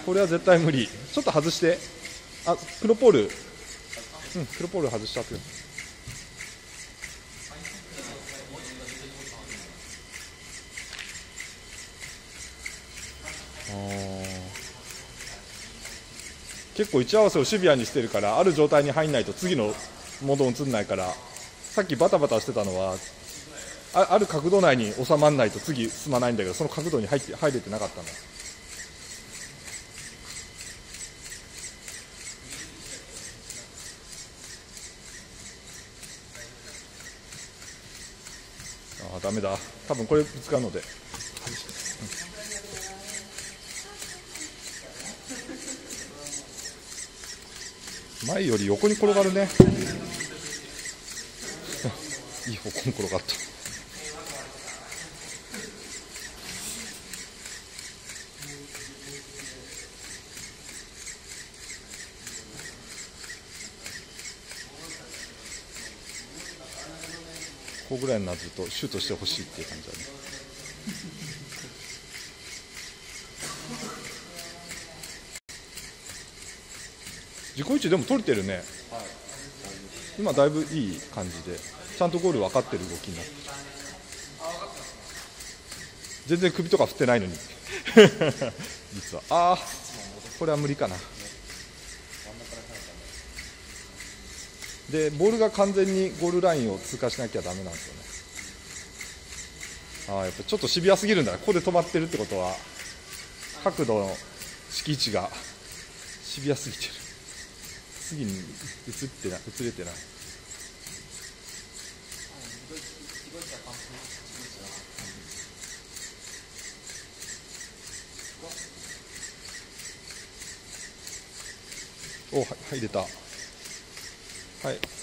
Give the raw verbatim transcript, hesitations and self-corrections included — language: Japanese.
これは絶対無理。ちょっと外して。あ、黒ポール。うん、黒ポール外したって。結構位置合わせをシビアにしてるから、ある状態に入んないと次のモードに移んないから、さっきバタバタしてたのは あ, ある角度内に収まらないと次進まないんだけど、その角度に入って入れてなかったの。ああダメだ、多分これぶつかるので、うん、前より横に転がるねいい方向に転がった。ここぐらいになるとシュートしてほしいっていう感じだね。自己位置でも取れてるね、はい、今だいぶいい感じでちゃんとゴール分かってる動きになってる。全然首とか振ってないのに実はああこれは無理かな。でボールが完全にゴールラインを通過しなきゃダメなんですよね。ああやっぱちょっとシビアすぎるんだね。ここで止まってるってことは角度の敷地がシビアすぎてる。次に移ってない移れてない。お入れた。はい。